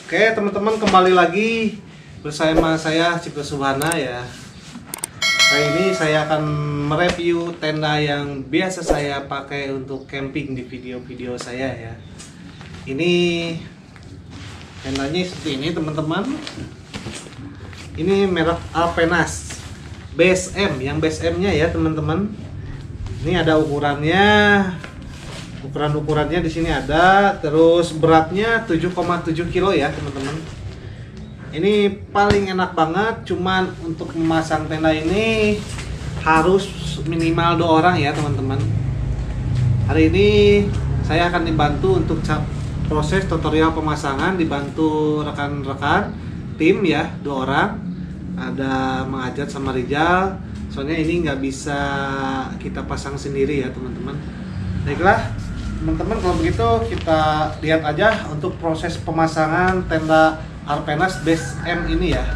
Oke teman-teman, kembali lagi bersama saya Cipta Subhana ya. Kali ini saya akan mereview tenda yang biasa saya pakai untuk camping di video-video saya ya. Ini tendanya seperti ini teman-teman. Ini merek Alpenas Base M, yang Base M-nya ya teman-teman. Ini ada ukurannya. Ukuran-ukurannya di sini ada, terus beratnya 7,7 kilo ya teman-teman. Ini paling enak banget, cuman untuk memasang tenda ini harus minimal 2 orang ya teman-teman. Hari ini saya akan dibantu untuk proses tutorial pemasangan, dibantu rekan-rekan tim ya, 2 orang. Ada Mang Ajat sama Rijal. Soalnya ini nggak bisa kita pasang sendiri ya teman-teman. Baiklah teman-teman, kalau begitu kita lihat aja untuk proses pemasangan tenda Alpenas Base M ini ya.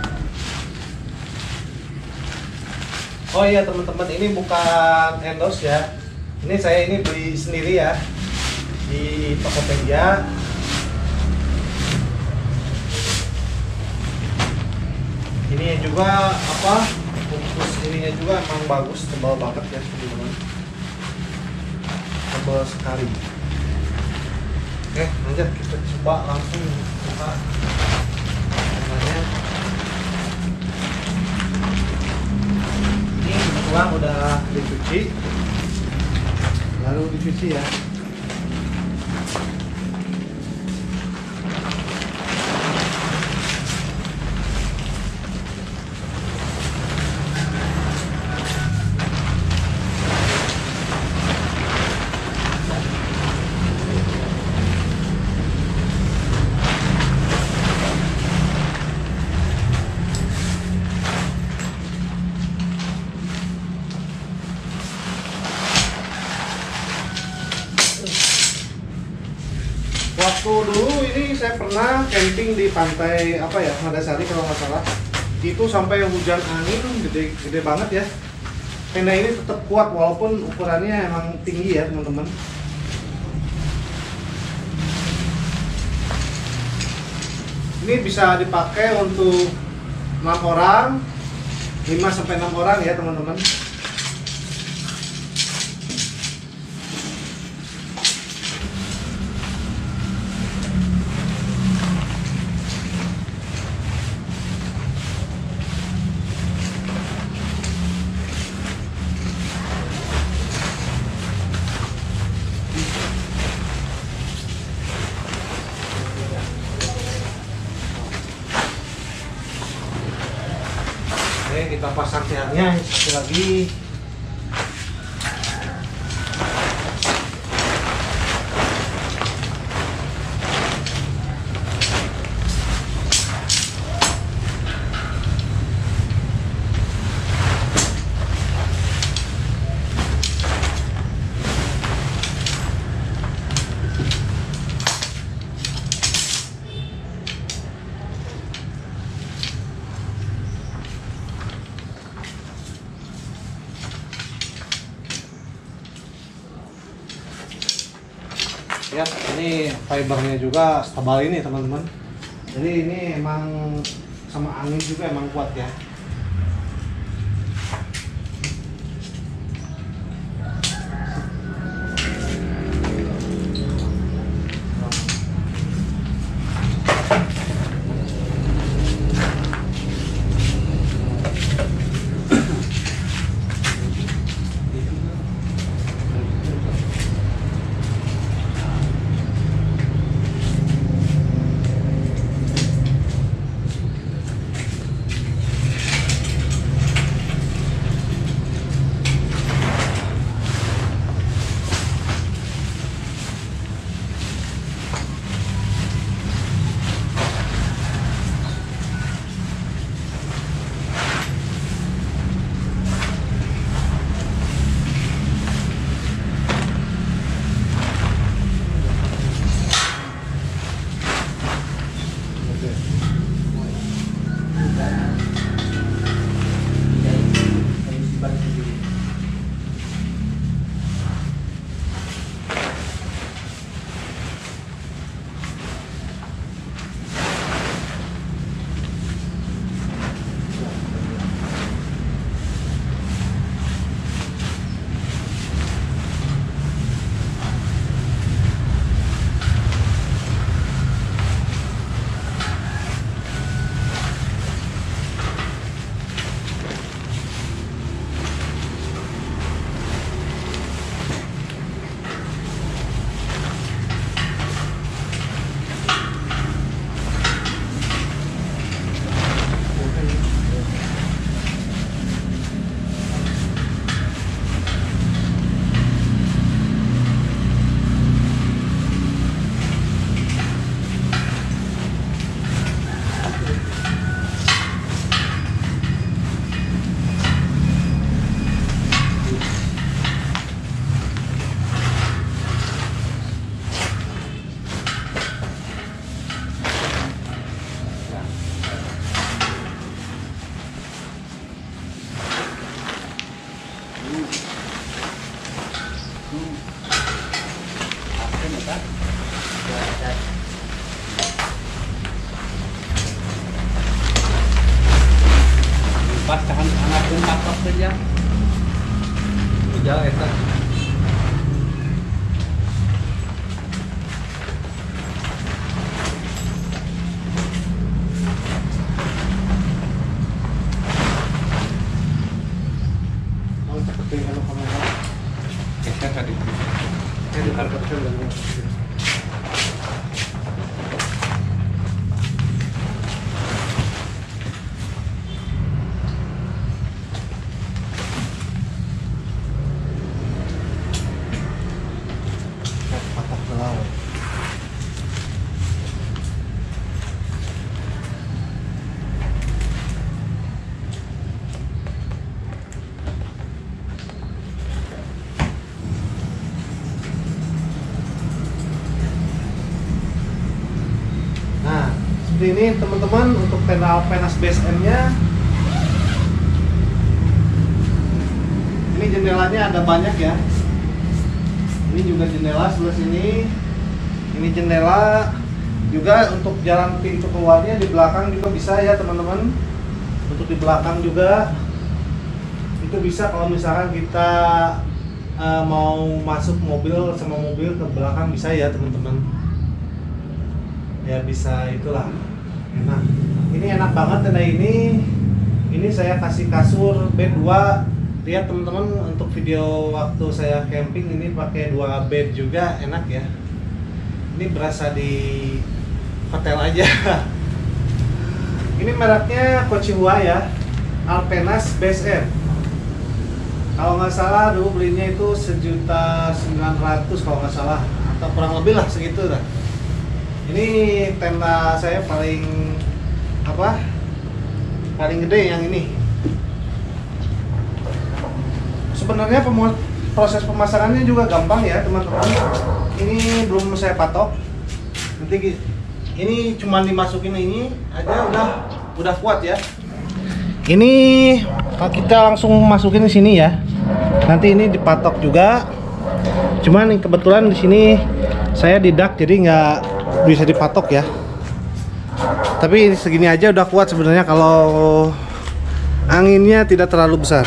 Oh iya teman-teman, ini bukan endorse ya. Ini saya ini beli sendiri ya di Tokopedia. Ini juga apa? Bungkus ininya juga emang bagus, tebal banget ya teman-teman. Tebal sekali. Oke, lanjut kita coba langsung buka tendanya. Ini kebetulan udah dicuci, lalu dicuci ya. Waktu dulu ini saya pernah camping di pantai apa ya, Madasari kalau nggak salah. Itu sampai hujan angin gede banget ya. Tenda ini tetap kuat walaupun ukurannya emang tinggi ya teman-teman. Ini bisa dipakai untuk 6 orang, 5 sampai 6 orang ya teman-teman. Oke, kita pasang tiangnya sekali lagi. Ya, ini fibernya juga setebal ini teman-teman. Jadi ini emang sama angin juga emang kuat ya. Pas tahan anak pun patok saja. Udah eta. Mau cepetin kalau kamera. Geser tadi. Jadi karpetnya udah. Patah belau. Nah, seperti ini teman-teman untuk tenda Alpenas BSM nya. Ini jendelanya ada banyak ya. Ini juga jendela sebelah sini. Ini jendela juga untuk jalan pintu keluarnya di belakang juga bisa ya teman-teman. Untuk di belakang juga itu bisa kalau misalkan kita mau masuk mobil sama mobil ke belakang bisa ya teman-teman. Ya bisa itulah enak. Ini enak banget tenda ini. Ini saya kasih kasur B2. Lihat teman-teman untuk video waktu saya camping ini pakai 2 bed juga enak ya. Ini berasa di hotel aja. Ini mereknya Kochihua ya, Alpenas BSM. Kalau nggak salah dulu belinya itu 1.900.000 kalau nggak salah, atau kurang lebih lah segitu dah. Ini tenda saya paling paling gede yang ini. Sebenarnya proses pemasangannya juga gampang ya teman-teman. Ini belum saya patok. Nanti ini cuma dimasukin ini aja udah kuat ya. Ini kita langsung masukin di sini ya. Nanti ini dipatok juga. Cuman kebetulan di sini saya didak jadi nggak bisa dipatok ya. Tapi segini aja udah kuat sebenarnya kalau anginnya tidak terlalu besar.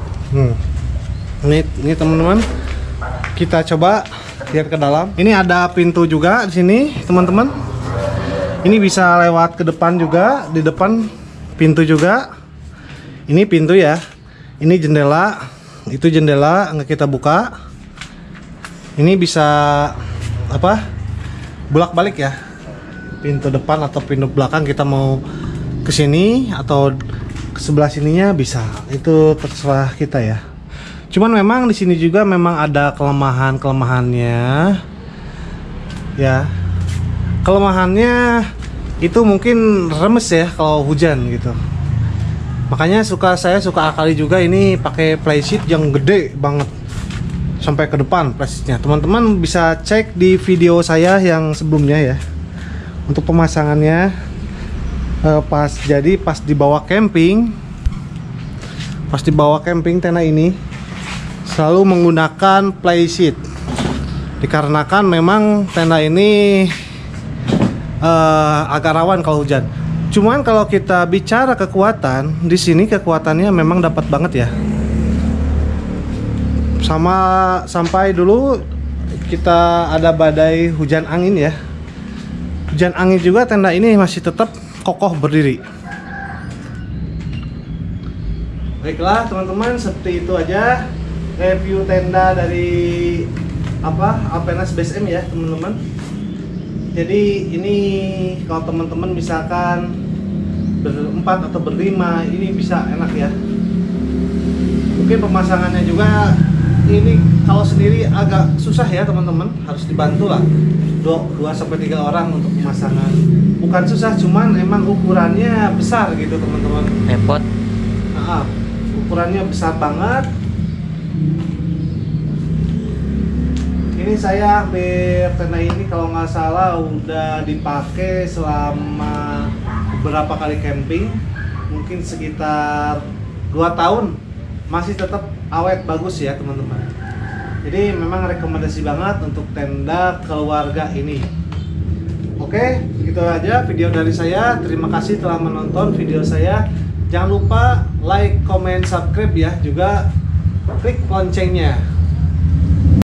Ini teman-teman, kita coba lihat ke dalam. Ini ada pintu juga di sini, teman-teman. Ini bisa lewat ke depan juga, di depan pintu juga. Ini pintu ya. Ini jendela, itu jendela nggak kita buka. Ini bisa bolak-balik ya. Pintu depan atau pintu belakang kita mau ke sini atau ke sebelah sininya bisa. Itu terserah kita ya. Cuman memang di sini juga memang ada kelemahannya, ya. Kelemahannya itu mungkin remes ya kalau hujan gitu. Makanya saya suka akali juga ini pakai playseat yang gede banget sampai ke depan playseatnya. Teman-teman bisa cek di video saya yang sebelumnya ya. Untuk pemasangannya pas dibawa camping, tenda ini selalu menggunakan playseat dikarenakan memang tenda ini agak rawan kalau hujan. Cuman kalau kita bicara kekuatan, di sini kekuatannya memang dapat banget ya. Sampai dulu kita ada badai hujan angin ya. Hujan angin juga tenda ini masih tetap kokoh berdiri. Baiklah teman-teman, seperti itu aja review tenda dari Alpenas BSM ya teman-teman. Jadi ini kalau teman-teman misalkan berempat atau berlima ini bisa enak ya. Mungkin pemasangannya juga ini kalau sendiri agak susah ya teman-teman, harus dibantu lah 2-3 orang untuk pemasangan. Bukan susah, cuman emang ukurannya besar gitu teman-teman. Repot. Ukurannya besar banget. Ini saya ambil tenda ini kalau nggak salah udah dipakai selama beberapa kali camping, mungkin sekitar 2 tahun, masih tetap awet bagus ya teman-teman. Jadi memang rekomendasi banget untuk tenda keluarga ini. Oke, gitu aja video dari saya. Terima kasih telah menonton video saya. Jangan lupa like, comment, subscribe ya. Juga klik loncengnya.